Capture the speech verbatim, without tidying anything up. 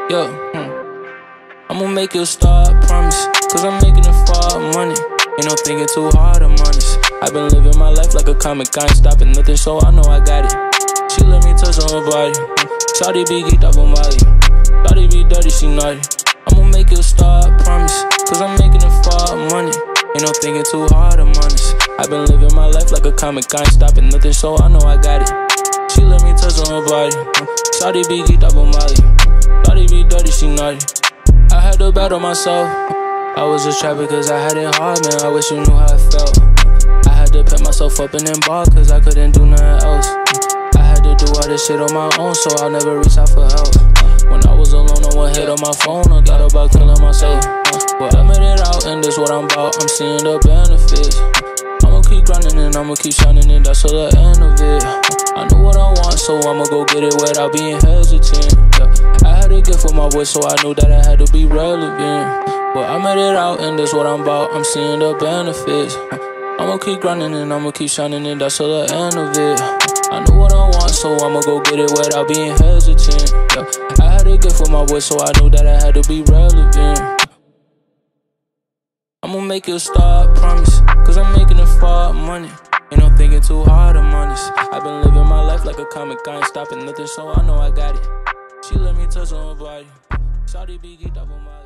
Yo, hmm. I'ma make you start, promise. Cause I'm making it for money. Ain't no thinking too hard, I'm honest. I've been living my life like a comic, I ain't stopping nothing, so I know I got it. She let me touch on her body. Shawty be geeked up on Molly. Shawty be dirty, she naughty. I'ma make you start, promise. Cause I'm making it for money. Ain't no thinking too hard, I'm honest. I've been living my life like a comic, I ain't stopping nothing, so I know I got it. She let me touch on her body. Shawty be geeked up on Molly. Shawty be dirty, she naughty. I had to battle myself. I was just trapping cause I had it hard, man. I wish you knew how it felt. I had to pick myself up and then ball cause I couldn't do nothing else. I had to do all this shit on my own, so I never reached out for help. When I was alone, no one hit on my phone. I thought about killing myself. But I made it out and that's what I'm about. I'm seeing the benefits. I'ma keep grinding and I'ma keep shining and that's till the end of it. I know what I want, so I'ma go get it without being hesitant. Yeah. I had a gift with my voice, so I knew that I had to be relevant. But I made it out and that's what I'm about. I'm seeing the benefits. I'ma keep grinding and I'ma keep shining and that's till the end of it. I know what I want, so I'ma go get it without being hesitant. Yeah. I had a gift with my voice, so I knew that I had to be relevant. I'ma make you start, promise. Cause I'm making it for money. Ain't no thinking too hard, I'm honest. I've been living my life like a comic, I ain't stopping nothing, so I know I got it. She let me touch on her body. Shawty be geeked up on my